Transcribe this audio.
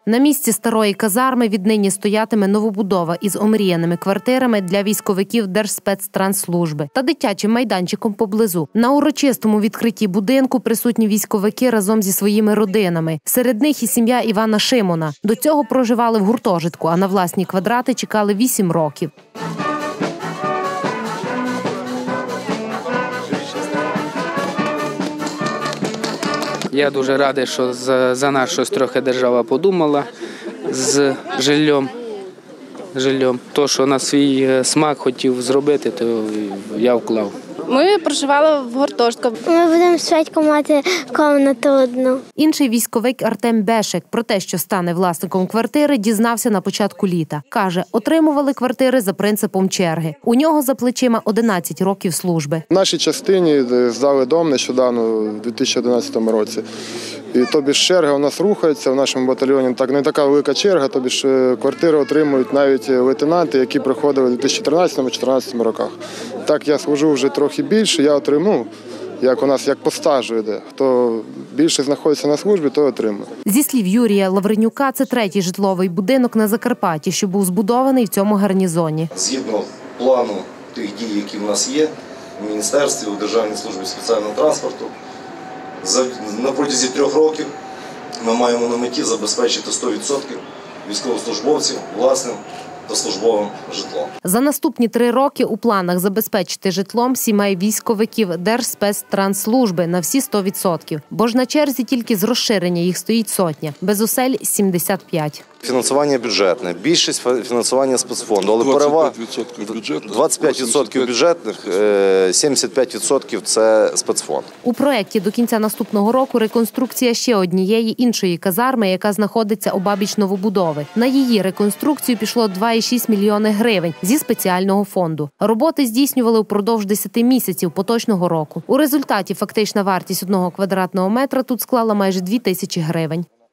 На місці старої казарми віднині стоятиме новобудова із омріяними квартирами для військовиків Держспецтрансслужби та дитячим майданчиком поблизу. На урочистому відкритті будинку присутні військовики разом зі своїми родинами. Серед них і сім'я Івана Шимона. До цього проживали в гуртожитку, а на власні квадрати чекали 8 років. Я дуже радий, що за нас щось трохи держава подумала з жиллям. То, що на свій смак хотів зробити, то я вклав. Ми проживали в гуртожитку. Ми будемо швидко мати кімнату одну. Інший військовик Артем Бешек про те, що стане власником квартири, дізнався на початку літа. Каже, отримували квартири за принципом черги. У нього за плечима 11 років служби. В нашій частині здали дом нещодавно, у 2011 році. І тобі ж черга у нас рухається, в нашому батальйоні не така велика черга, тобі ж квартири отримують навіть лейтенанти, які приходили у 2013-2014 роках. Так, я служу вже трохи більше, я отримав, як у нас, як по стажу йде. Хто більше знаходиться на службі, той отримує. Зі слів Юрія Лавренюка, це третій житловий будинок на Закарпатті, що був збудований в цьому гарнізоні. Згідно плану тих дій, які в нас є, в Міністерстві, у Державній службі спеціального транспорту, на протязі 3 років ми маємо на меті забезпечити 100% військовослужбовців власним та службовим житлом. За наступні 3 роки у планах забезпечити житлом сімей військовиків Держспецтрансслужби на всі 100%. Бо ж на черзі тільки з розширення їх стоїть сотня, без осель – 75. Фінансування бюджетне, більшість фінансування спецфонду, але перевага 25% бюджетних, 75% – це спецфонд. У проєкті до кінця наступного року реконструкція ще однієї іншої казарми, яка знаходиться обабіч новобудови. На її реконструкцію пішло 2,6 мільйони гривень зі спеціального фонду. Роботи здійснювали впродовж 10 місяців поточного року. У результаті фактична вартість 1 квадратного метра тут склала майже 2 тисячі гривень.